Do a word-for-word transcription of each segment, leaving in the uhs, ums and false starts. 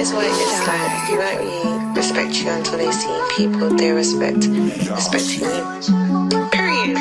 is what it is. Like, you won't really respect you until they see people they respect respecting you. Period.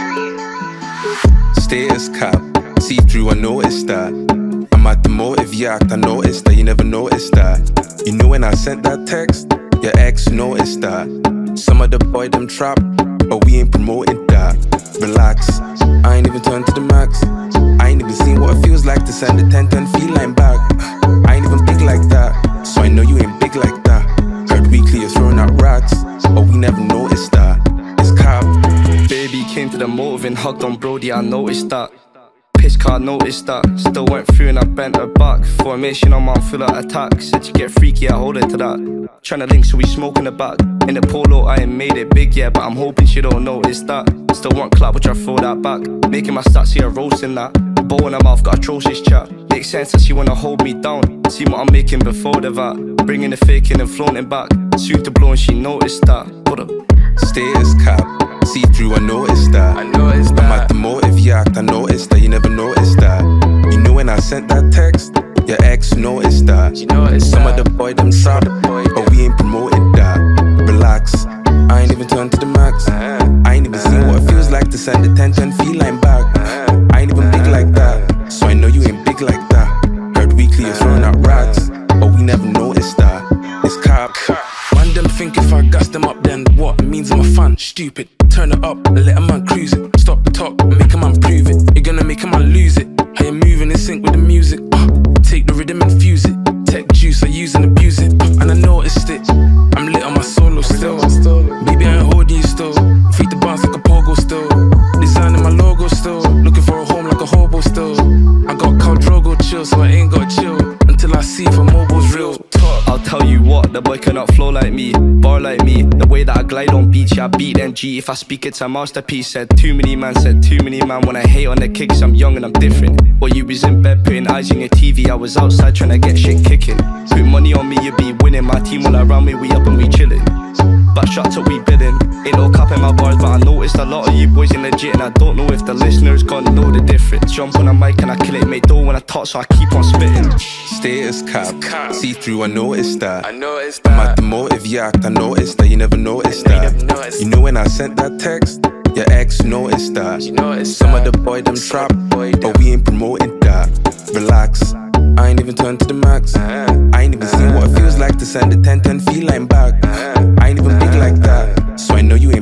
Status cap, see through, I noticed that. I'm at the motive, yeah, I noticed that. You never noticed that. You know when I sent that text, your ex noticed that. Some of the boy them trap, but we ain't promoting that. Relax, I ain't even turned to the max. I ain't even seen what it feels like to send a ten ten feline back. I ain't even big like that, so I know you ain't big like that. Heard weekly you're throwing out racks, but we never noticed that. It's cap. Baby came to the motive and hugged on Brody, I noticed that. Piss car, noticed that. Still went through and I bent her back. Formation on my full of attack. Said you get freaky, I hold her to that. Tryna link so we smoke in the back. In the polo I ain't made it big yet, but I'm hoping she don't notice that. Still want clap, which I throw that back. Making my stats see her roasting that. Bow in her mouth, got atrocious chat. Makes sense that she wanna hold me down. See what I'm making before the vat. Bringing the fake in and floating back. Suit to blow and she noticed that. What up? Status cap, see through, I noticed that. I noticed that. I'm at the motive, yeah, I noticed that. You never noticed that. You know when I sent that text, your ex noticed that. You noticed Some that. of the boy them trap, but we ain't promoting that. Relax, I ain't even turned to the max. I ain't even seen what it feels like to send a ten ten feline back. I ain't even big like that, so I know you ain't big like that. Heard weekly you're throwing out racks, but we never noticed that. It's cap. Man, them think if I gas them up, then what? It means I'm a fan. Stupid. Turn it up and let a man cruise it. Stop the talk and make a man prove it. You're gonna make a man lose it. How you moving in sync with the music? Uh, take the rhythm and fuse it. Tech juice, I use and abuse it. Uh, and I noticed it. I'm lit on my solo still. Baby, I ain't holding you still. Feet the bounce like a pogo still. Designing my logo still. Looking for a home like a hobo still. I got Khal Drogo chill, so I ain't got chill until I see if a mobile's real. I'll tell you what, the boy cannot flow like me, bar like me. The way that I glide on beach, yeah, I beat M G. If I speak, it's a masterpiece. Said too many man, said too many man. When I hate on the kicks, I'm young and I'm different. While you was in bed putting eyes on your T V, I was outside trying to get shit kicking. Put money on me, you be winning. My team all around me, we up and we chilling. Back shots up, we bidding. Ain't no cap in my bars, but I noticed a lot of you boys ain't legit. And I don't know if the listeners gonna know the difference. Jump on a mic and I kill it, make dough when I talk, so I keep on spitting. Status cap, see through, I noticed that. I noticed I'm that. at the motive, yeah, I noticed that. You never noticed that. You know when I sent that text, your ex noticed that. You noticed Some that. of the boy them trap, but we ain't promoting that. Relax, I ain't even turned to the max. I ain't even seen what it feels like to send a ten ten feline back. I ain't even big like that, so I know you ain't